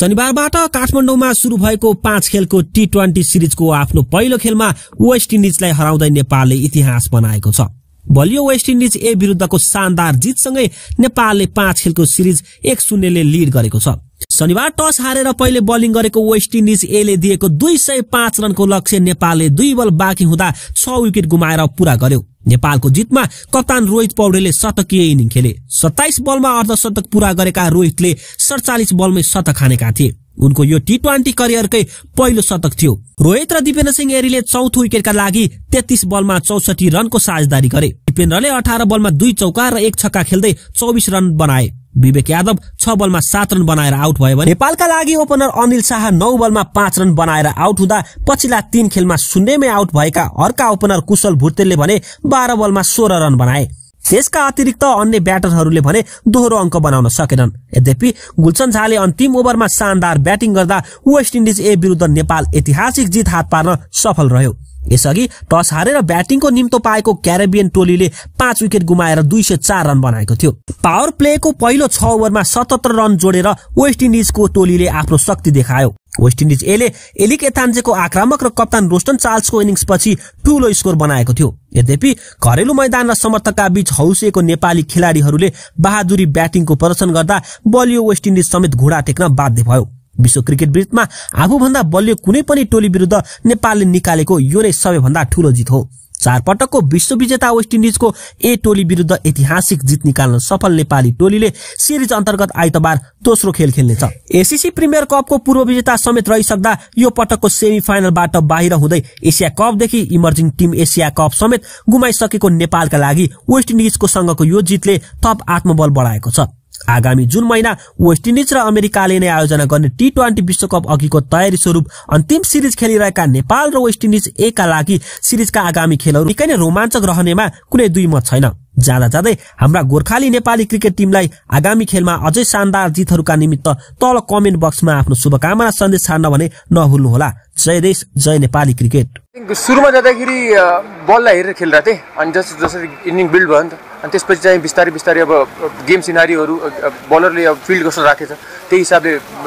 शनिबारबाट काठमाडौँमा सुरु भएको 5 खेलको टी20 सिरिजको आफ्नो पहिलो खेलमा वेस्ट इन्डिजलाई हराउँदै नेपालले इतिहास बनाएको छ। बलियो वेस्ट इन्डिज ए विरुद्धको शानदार जितसँगै नेपालले 5 खेलको सिरिज 1-0 ले लिड गरेको छ। शनिबार टस हारेर पहिले बलिङ गरेको वेस्ट इन्डिज ए ले दिएको 205 रनको लक्ष्य नेपालले 2 बल बाँकी हुँदा 6 विकेट गुमाएर पूरा गर्यो। नेपालको जितमा कप्तान रोहित पौडेलले शतकीय इनिङ खेले। 27 बलमा अर्धशतक पूरा गरेका रोहितले 47 बलमै शतक हानेका थिए। उनको यो टी20 करियरकै पहिलो शतक थियो। रोहित र दिपेन्द्र सिंह एरीले चौथो विकेटका लागि 33 बलमा 64 रनको साझेदारी गरे। दिपेन्द्रले 18 बलमा 2 चौका र 1 छक्का खेल्दै 24 रन बनाए। विवेक यादव 6 बलमा 7 रन बनाएर आउट भयो भने नेपालका लागि ओपनर अनिल शाह 9 बलमा 5 रन बनाएर आउट हुँदा पछिल्ला 3 खेलमा शून्यमै आउट भएका अर्का ओपनर कुशल भुर्तेलले भने 12 बलमा 16 रन बनाए। त्यसका अतिरिक्त अन्य ब्याटरहरूले भने दोहोरो अंक बनाउन सकेनन्। यद्यपि गुलशन झाले अन्तिम ओभरमा शानदार ब्याटिङ गर्दा वेस्ट इन्डिज ए विरुद्ध नेपाल ऐतिहासिक जित हात पार्न सफल रह्यो। यसअघि टस हारेर ब्याटिङको निम्तो पाएको क्यारेबियन टोलीले 5 विकेट गुमाएर 204 रन बनाएको थियो। पावर प्लेको पहिलो 6 ओभरमा 77 रन जोडेर वेस्ट इन्डिजको टोलीले आफ्नो शक्ति देखायो। वेस्ट इन्डिज एले एलिक एतान्जेको आक्रामक र कप्तान रोस्टन चार्ल्सको इनिङ्सपछि ठूलो स्कोर बनाएको थियो। यद्यपि घरेलु मैदान र समर्थकका बीच हौसिएको नेपाली खेलाडीहरूले बहादुरी ब्याटिङको प्रदर्शन गर्दा बलियो वेस्ट इन्डिज समेत घुँडा टेक्न बाध्य भयो। विश्व क्रिकेट वृत्तमा आफूभन्दा बलियो कुनै पनि टोली विरुद्ध नेपालले निकालेको यो नै सबैभन्दा ठूलो जित हो। 4 पटकको विश्व विजेता वेस्ट इन्डिजको ए टोली विरुद्ध ऐतिहासिक जित निकाल्न सफल नेपाली टोलीले सिरिज अन्तर्गत आइतबार दोस्रो खेल खेल्नेछ। एसीसी प्रिमियर कपको पूर्व विजेता समेत रहिसक्दा यो पटकको सेमी फाइनलबाट बाहिर हुँदै एसिया कपदेखि इमर्जिङ टिम एसिया कप समेत गुमाइसकेको नेपालका लागि वेस्ट इन्डिजको सँगको यो जितले थप आत्मबल बढाएको छ। आगामी जुन महिना वेस्ट इन्डिज र अमेरिकाले नै आयोजना गर्ने टी20 विश्वकप अघिको तयारी स्वरूप अन्तिम सिरिज खेलिरहेका नेपाल र वेस्ट इन्डिज ए का लागि सिरिजका आगामी खेलहरू निकै नै रोमाञ्चक रहनेमा कुनै दुई मत छैन। जाँदा जाँदै हाम्रा गोर्खाली नेपाली क्रिकेट टिमलाई आगामी खेलमा अझै शानदार जितहरूका निमित्त तल कमेन्ट बक्समा आफ्नो शुभकामना सन्देश छाड्न भने नभुल्नुहोला। जय देश जय नेपाली क्रिकेट। सुरुमा जाँदाखेरि बललाई हेरेर खेलिरहेको थिएँ अनि जसरी इनिङ बिल्ड भयो नि त, अनि त्यसपछि चाहिँ बिस्तारै बिस्तारै अब गेम सिनारीहरू बलरले अब फिल्ड कस्तो राखेछ त्यही हिसाबले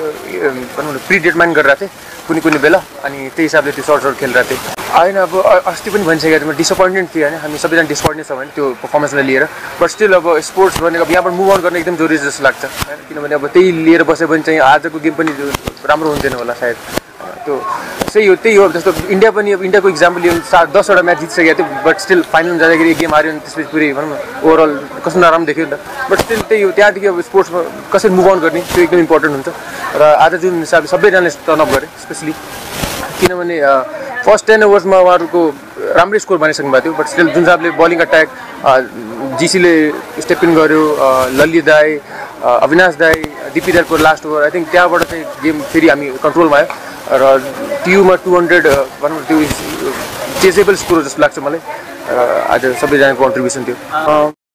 भनौँ न प्रिडेटर्माइन गरिरहेको थिएँ कुनै कुनै बेला, अनि त्यही हिसाबले त्यो सर्ट खेलिरहेको थिएँ। होइन अब अस्ति पनि भनिसकेको थिएँ, डिसअपोइन्टेड थिएँ होइन, हामी सबैजना डिसअपोइन्टेड छ भने त्यो पर्फर्मेन्सलाई लिएर। बट स्टिल अब स्पोर्ट्स भनेको अब यहाँबाट मुभ अन गर्न एकदम जरुरी जस्तो लाग्छ होइन, किनभने अब त्यही लिएर बस्यो भने चाहिँ आजको गेम पनि राम्रो हुन्थेन होला सायद। त्यो सही हो, त्यही हो। जस्तो इन्डिया पनि अब इन्डियाको इक्जाम्पल लियो 10वटा म्याच जितिसकेको थियो, बट स्टिल फाइनलमा जाँदाखेरि गेम हार्यो अनि त्यसपछि पुरै भनौँ न ओभरअल कस्तो नराम्रो देख्यो नि त। बट स्टिल त्यही हो, त्यहाँदेखि अब स्पोर्ट्समा कसरी मुभ अन गर्ने त्यो एकदम इम्पोर्टेन्ट हुन्छ। र आज जुन हिसाबले सबैजनाले टर्नअप गरे स्पेसली, किनभने फर्स्ट 10 ओभर्समा उहाँहरूको राम्रै स्कोर बनाइसक्नु भएको थियो। बट स्टिल जुन हिसाबले बलिङ अट्याक जीसीले स्टेप इन गर्यो, लल्ली दाई, अविनाश दाई, डिपी दाईको लास्ट ओभर, आई थिङ्क त्यहाँबाट चाहिँ गेम फेरि हामी कन्ट्रोलमा आयो र टियुमा 200 भनौँ त्यो चेजेबल स्कोर जस्तो लाग्छ मलाई। आज सबैजनाको कन्ट्रिब्युसन थियो।